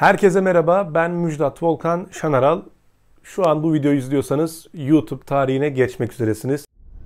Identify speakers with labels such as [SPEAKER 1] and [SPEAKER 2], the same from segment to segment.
[SPEAKER 1] Herkese merhaba, ben Müjdat Volkan Şanaral. Şu an bu videoyu izliyorsanız YouTube tarihine geçmek üzeresiniz.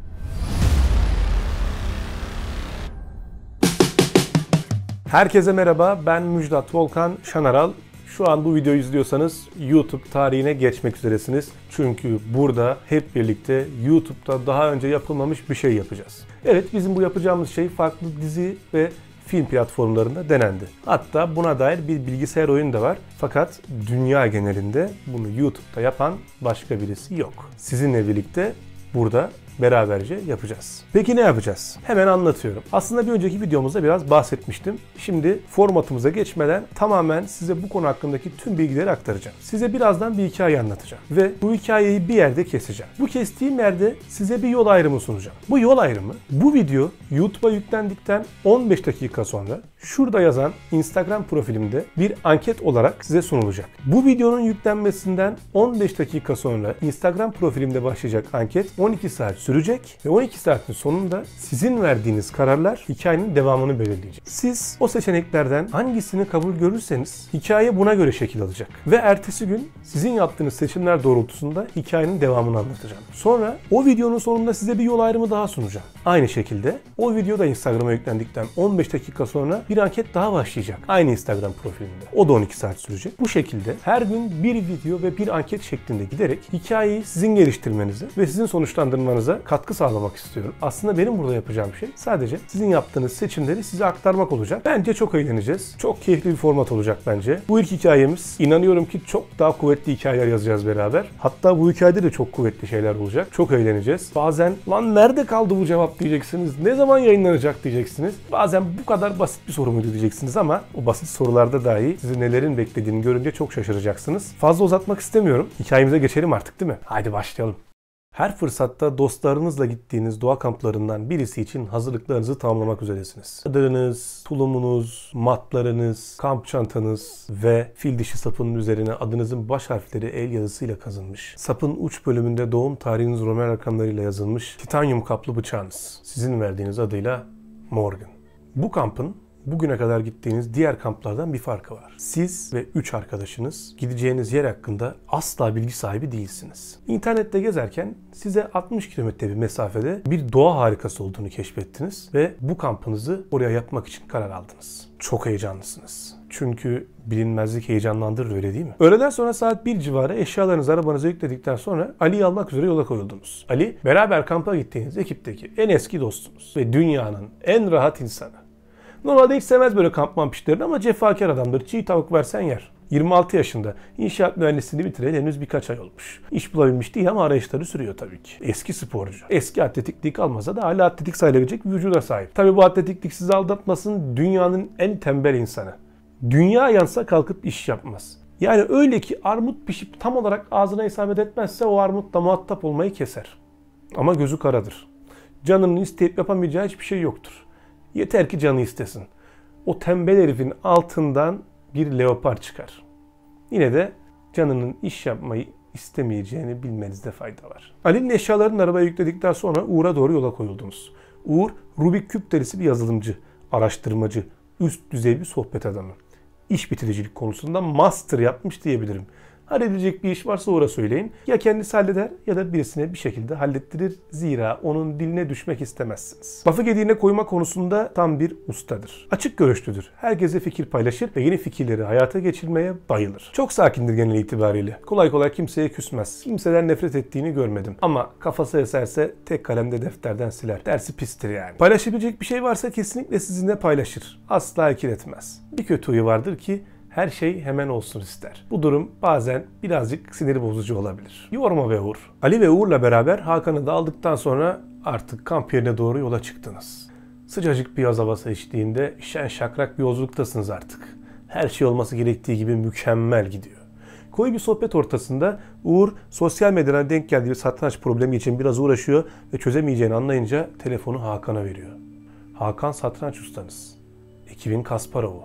[SPEAKER 1] Herkese merhaba, ben Müjdat Volkan Şanaral. Şu an bu videoyu izliyorsanız YouTube tarihine geçmek üzeresiniz. Çünkü burada hep birlikte YouTube'da daha önce yapılmamış bir şey yapacağız. Evet, bizim bu yapacağımız şey farklı dizi ve film platformlarında denendi. Hatta buna dair bir bilgisayar oyunu da var. Fakat dünya genelinde bunu YouTube'da yapan başka birisi yok. Sizinle birlikte burada beraberce yapacağız. Peki ne yapacağız? Hemen anlatıyorum. Aslında bir önceki videomuzda biraz bahsetmiştim. Şimdi formatımıza geçmeden tamamen size bu konu hakkındaki tüm bilgileri aktaracağım. Size birazdan bir hikaye anlatacağım. Ve bu hikayeyi bir yerde keseceğim. Bu kestiğim yerde size bir yol ayrımı sunacağım. Bu yol ayrımı, bu video YouTube'a yüklendikten 15 dakika sonra şurada yazan Instagram profilimde bir anket olarak size sunulacak. Bu videonun yüklenmesinden 15 dakika sonra Instagram profilimde başlayacak anket 12 saat sürecek ve 12 saatin sonunda sizin verdiğiniz kararlar hikayenin devamını belirleyecek. Siz o seçeneklerden hangisini kabul görürseniz hikaye buna göre şekil alacak. Ve ertesi gün sizin yaptığınız seçimler doğrultusunda hikayenin devamını anlatacağım. Sonra o videonun sonunda size bir yol ayrımı daha sunacağım. Aynı şekilde o video da Instagram'a yüklendikten 15 dakika sonra bir anket daha başlayacak. Aynı Instagram profilimde. O da 12 saat sürecek. Bu şekilde her gün bir video ve bir anket şeklinde giderek hikayeyi sizin geliştirmenize ve sizin sonuçlandırmanıza katkı sağlamak istiyorum. Aslında benim burada yapacağım şey sadece sizin yaptığınız seçimleri size aktarmak olacak. Bence çok eğleneceğiz. Çok keyifli bir format olacak bence. Bu ilk hikayemiz. İnanıyorum ki çok daha kuvvetli hikayeler yazacağız beraber. Hatta bu hikayede de çok kuvvetli şeyler olacak. Çok eğleneceğiz. Bazen lan nerede kaldı bu cevap diyeceksiniz. Ne zaman yayınlanacak diyeceksiniz. Bazen bu kadar basit bir soru muydu diyeceksiniz ama o basit sorularda dahi sizi nelerin beklediğini görünce çok şaşıracaksınız. Fazla uzatmak istemiyorum. Hikayemize geçelim artık değil mi? Haydi başlayalım. Her fırsatta dostlarınızla gittiğiniz doğa kamplarından birisi için hazırlıklarınızı tamamlamak üzeresiniz. Çadırınız, tulumunuz, matlarınız, kamp çantanız ve fil dişi sapının üzerine adınızın baş harfleri el yazısıyla kazınmış. Sapın uç bölümünde doğum tarihiniz Roman rakamlarıyla yazılmış titanyum kaplı bıçağınız. Sizin verdiğiniz adıyla Morgan. Bu kampın bugüne kadar gittiğiniz diğer kamplardan bir farkı var. Siz ve 3 arkadaşınız gideceğiniz yer hakkında asla bilgi sahibi değilsiniz. İnternette gezerken size 60 kilometre bir mesafede bir doğa harikası olduğunu keşfettiniz ve bu kampınızı oraya yapmak için karar aldınız. Çok heyecanlısınız. Çünkü bilinmezlik heyecanlandırır, öyle değil mi? Öğleden sonra saat 1 civarı eşyalarınızı arabanıza yükledikten sonra Ali'yi almak üzere yola koyuldunuz. Ali, beraber kampa gittiğiniz ekipteki en eski dostunuz ve dünyanın en rahat insanı. Normalde hiç sevmez böyle kampman pişlerini ama cefakar adamdır. Çiğ tavuk versen yer. 26 yaşında. İnşaat mühendisliğini bitireli henüz birkaç ay olmuş. İş bulabilmiş değil ama arayışları sürüyor tabii ki. Eski sporcu. Eski atletikliği kalmasa da hala atletik sayılabilecek bir vücuda sahip. Tabii bu atletiklik sizi aldatmasın, dünyanın en tembel insanı. Dünya yansa kalkıp iş yapmaz. Yani öyle ki armut pişip tam olarak ağzına isabet etmezse o armutla muhatap olmayı keser. Ama gözü karadır. Canının isteyip yapamayacağı hiçbir şey yoktur. Yeter ki canı istesin. O tembel herifin altından bir leopar çıkar. Yine de canının iş yapmayı istemeyeceğini bilmenizde fayda var. Ali'nin eşyalarını arabaya yükledikten sonra Uğur'a doğru yola koyuldunuz. Uğur, Rubik küp delisi bir yazılımcı, araştırmacı, üst düzey bir sohbet adamı. İş bitiricilik konusunda master yapmış diyebilirim. Halledilecek bir iş varsa Uğur'a söyleyin. Ya kendisi halleder ya da birisine bir şekilde hallettirir. Zira onun diline düşmek istemezsiniz. Lafı gediğine koyma konusunda tam bir ustadır. Açık görüşlüdür. Herkese fikir paylaşır ve yeni fikirleri hayata geçirmeye bayılır. Çok sakindir genel itibariyle. Kolay kolay kimseye küsmez. Kimseden nefret ettiğini görmedim. Ama kafası eserse tek kalemde defterden siler. Dersi pistir yani. Paylaşabilecek bir şey varsa kesinlikle sizinle paylaşır. Asla ikiletmez. Bir kötü huyu vardır ki her şey hemen olsun ister. Bu durum bazen birazcık sinir bozucu olabilir. Yorma be Uğur. Ali ve Uğur'la beraber Hakan'ı da aldıktan sonra artık kamp yerine doğru yola çıktınız. Sıcacık bir yaz havası eşliğinde şen şakrak bir yolculuktasınız artık. Her şey olması gerektiği gibi mükemmel gidiyor. Koyu bir sohbet ortasında Uğur sosyal medyadan denk geldiği bir satranç problemi için biraz uğraşıyor ve çözemeyeceğini anlayınca telefonu Hakan'a veriyor. Hakan satranç ustanız. Ekibin Kasparov'u.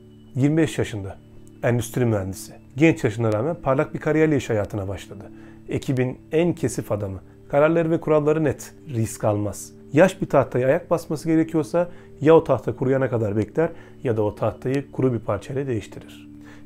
[SPEAKER 1] 25 yaşında. Endüstri mühendisi. Genç yaşına rağmen parlak bir kariyerle iş hayatına başladı. Ekibin en kesif adamı. Kararları ve kuralları net. Risk almaz. Yaş bir tahtaya ayak basması gerekiyorsa ya o tahta kuruyana kadar bekler ya da o tahtayı kuru bir parçayla değiştirir.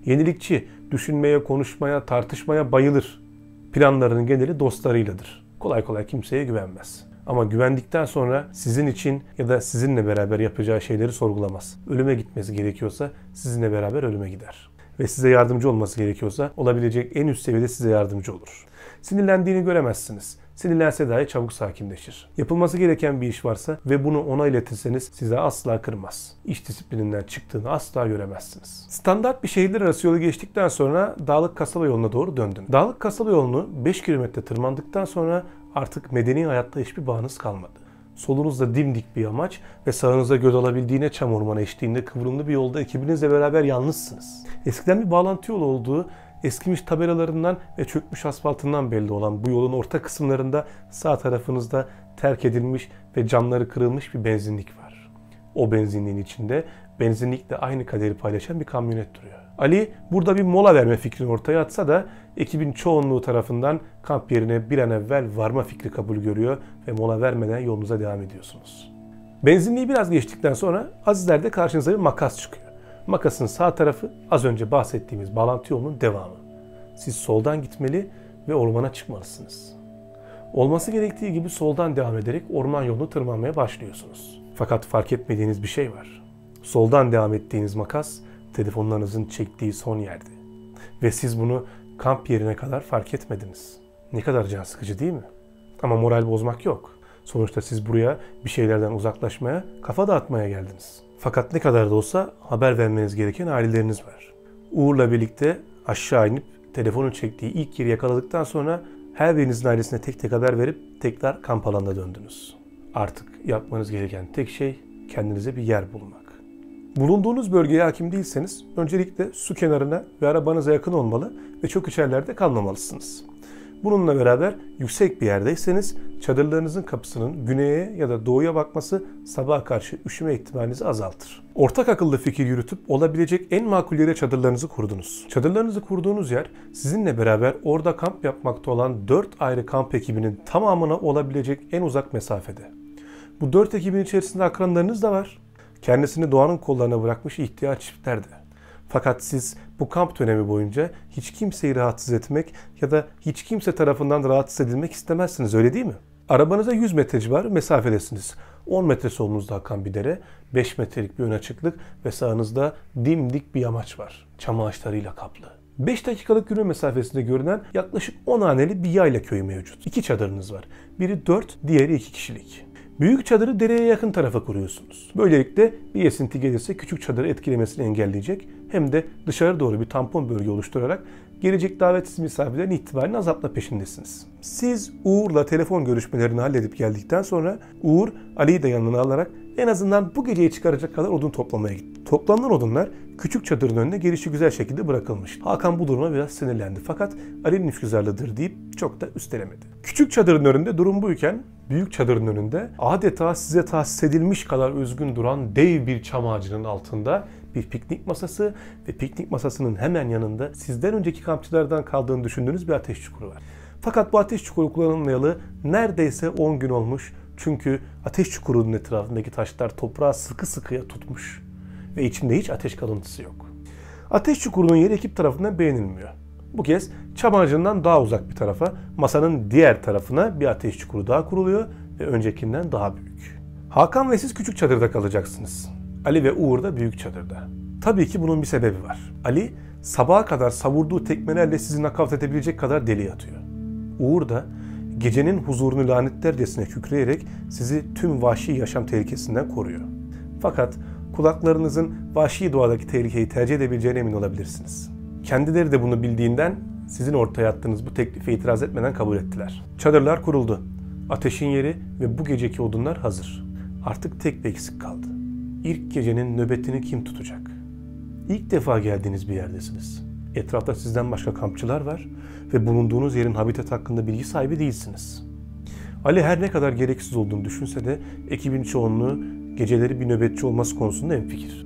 [SPEAKER 1] Yenilikçi, düşünmeye, konuşmaya, tartışmaya bayılır. Planlarının geneli dostlarıyladır. Kolay kolay kimseye güvenmez. Ama güvendikten sonra sizin için ya da sizinle beraber yapacağı şeyleri sorgulamaz. Ölüme gitmesi gerekiyorsa sizinle beraber ölüme gider. Ve size yardımcı olması gerekiyorsa olabilecek en üst seviyede size yardımcı olur. Sinirlendiğini göremezsiniz. Sinirlense dahi çabuk sakinleşir. Yapılması gereken bir iş varsa ve bunu ona iletirseniz size asla kırmaz. İş disiplininden çıktığını asla göremezsiniz. Standart bir şehirler arası yolu geçtikten sonra Dağlık Kasaba yoluna doğru döndünüz. Dağlık Kasaba yolunu 5 kilometre tırmandıktan sonra artık medeni hayatta hiçbir bağınız kalmadı. Solunuzda dimdik bir yamaç ve sağınıza göz alabildiğine çam ormanı eşliğinde kıvrımlı bir yolda ekibinizle beraber yalnızsınız. Eskiden bir bağlantı yolu olduğu, eskimiş tabelalarından ve çökmüş asfaltından belli olan bu yolun orta kısımlarında sağ tarafınızda terk edilmiş ve camları kırılmış bir benzinlik var. O benzinliğin içinde benzinlikle aynı kaderi paylaşan bir kamyonet duruyor. Ali burada bir mola verme fikrini ortaya atsa da ekibin çoğunluğu tarafından kamp yerine bir an evvel varma fikri kabul görüyor ve mola vermeden yolunuza devam ediyorsunuz. Benzinliği biraz geçtikten sonra az ileride karşınıza bir makas çıkıyor. Makasın sağ tarafı az önce bahsettiğimiz bağlantı yolunun devamı. Siz soldan gitmeli ve ormana çıkmalısınız. Olması gerektiği gibi soldan devam ederek orman yolunu tırmanmaya başlıyorsunuz. Fakat fark etmediğiniz bir şey var. Soldan devam ettiğiniz makas telefonlarınızın çektiği son yerde. Ve siz bunu kamp yerine kadar fark etmediniz. Ne kadar can sıkıcı değil mi? Ama moral bozmak yok. Sonuçta siz buraya bir şeylerden uzaklaşmaya, kafa dağıtmaya geldiniz. Fakat ne kadar da olsa haber vermeniz gereken aileleriniz var. Uğur'la birlikte aşağı inip telefonun çektiği ilk yeri yakaladıktan sonra her birinizin ailesine tek tek haber verip tekrar kamp alanına döndünüz. Artık yapmanız gereken tek şey kendinize bir yer bulmak. Bulunduğunuz bölgeye hakim değilseniz öncelikle su kenarına ve arabanıza yakın olmalı ve çok içerilerde kalmamalısınız. Bununla beraber yüksek bir yerdeyseniz çadırlarınızın kapısının güneye ya da doğuya bakması sabaha karşı üşüme ihtimalinizi azaltır. Ortak akıllı fikir yürütüp olabilecek en makul yere çadırlarınızı kurdunuz. Çadırlarınızı kurduğunuz yer sizinle beraber orada kamp yapmakta olan 4 ayrı kamp ekibinin tamamına olabilecek en uzak mesafede. Bu 4 ekibin içerisinde akranlarınız da var. Kendisini doğanın kollarına bırakmış ihtiyar çiftler de. Fakat siz bu kamp dönemi boyunca hiç kimseyi rahatsız etmek ya da hiç kimse tarafından rahatsız edilmek istemezsiniz, öyle değil mi? Arabanıza 100 metre civarı mesafedesiniz. 10 metre solunuzda akan bir dere, 5 metrelik bir ön açıklık ve sağınızda dimdik bir yamaç var. Çam ağaçlarıyla kaplı. 5 dakikalık yürüme mesafesinde görünen yaklaşık 10 haneli bir yayla köyü mevcut. 2 çadırınız var. Biri 4, diğeri 2 kişilik. Büyük çadırı dereye yakın tarafa kuruyorsunuz. Böylelikle bir esinti gelirse küçük çadırı etkilemesini engelleyecek hem de dışarı doğru bir tampon bölge oluşturarak gelecek davetsiz misafirlerin ihtimalini azaltma peşindesiniz. Siz Uğur'la telefon görüşmelerini halledip geldikten sonra Uğur Ali'yi de yanına alarak en azından bu geceyi çıkaracak kadar odun toplamaya gitti. Toplanan odunlar küçük çadırın önüne gelişigüzel şekilde bırakılmış. Hakan bu duruma biraz sinirlendi fakat Ali'nin işgüzarlığıdır deyip çok da üstelemedi. Küçük çadırın önünde durum buyken büyük çadırın önünde adeta size tahsis edilmiş kadar özgün duran dev bir çam ağacının altında bir piknik masası ve piknik masasının hemen yanında sizden önceki kampçılardan kaldığını düşündüğünüz bir ateş çukuru var. Fakat bu ateş çukuru kullanılmayalı neredeyse 10 gün olmuş. Çünkü ateş çukurunun etrafındaki taşlar toprağı sıkı sıkıya tutmuş ve içinde hiç ateş kalıntısı yok. Ateş çukurunun yeri ekip tarafından beğenilmiyor. Bu kez çam ağacından daha uzak bir tarafa, masanın diğer tarafına bir ateş çukuru daha kuruluyor ve öncekinden daha büyük. Hakan ve siz küçük çadırda kalacaksınız. Ali ve Uğur da büyük çadırda. Tabii ki bunun bir sebebi var. Ali sabaha kadar savurduğu tekmelerle sizi nakavt edebilecek kadar deli atıyor. Uğur da gecenin huzurunu lanetlercesine kükreyerek sizi tüm vahşi yaşam tehlikesinden koruyor. Fakat kulaklarınızın vahşi doğadaki tehlikeyi tercih edebileceğine emin olabilirsiniz. Kendileri de bunu bildiğinden sizin ortaya attığınız bu teklife itiraz etmeden kabul ettiler. Çadırlar kuruldu. Ateşin yeri ve bu geceki odunlar hazır. Artık tek bir eksik kaldı. İlk gecenin nöbetini kim tutacak? İlk defa geldiğiniz bir yerdesiniz. Etrafta sizden başka kampçılar var ve bulunduğunuz yerin habitat hakkında bilgi sahibi değilsiniz. Ali her ne kadar gereksiz olduğunu düşünse de ekibin çoğunluğu geceleri bir nöbetçi olması konusunda hemfikir.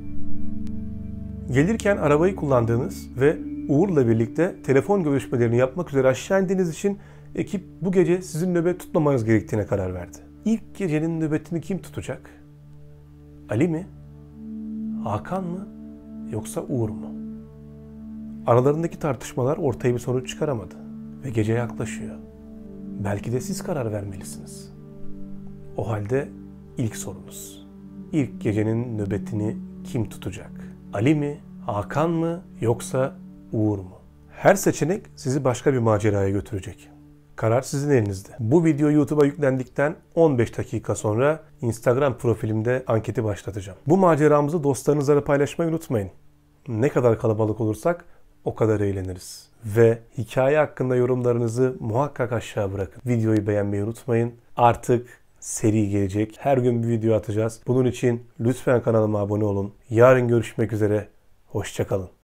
[SPEAKER 1] Gelirken arabayı kullandığınız ve Uğur'la birlikte telefon görüşmelerini yapmak üzere aşağı indiğiniz için ekip bu gece sizin nöbet tutmamanız gerektiğine karar verdi. İlk gecenin nöbetini kim tutacak? Ali mi? Hakan mı? Yoksa Uğur mu? Aralarındaki tartışmalar ortaya bir sonuç çıkaramadı ve gece yaklaşıyor. Belki de siz karar vermelisiniz. O halde ilk sorunuz. İlk gecenin nöbetini kim tutacak? Ali mi, Hakan mı yoksa Uğur mu? Her seçenek sizi başka bir maceraya götürecek. Karar sizin elinizde. Bu video YouTube'a yüklendikten 15 dakika sonra Instagram profilimde anketi başlatacağım. Bu maceramızı dostlarınızla paylaşmayı unutmayın. Ne kadar kalabalık olursak o kadar eğleniriz. Ve hikaye hakkında yorumlarınızı muhakkak aşağı bırakın. Videoyu beğenmeyi unutmayın. Artık seri gelecek. Her gün bir video atacağız. Bunun için lütfen kanalıma abone olun. Yarın görüşmek üzere. Hoşça kalın.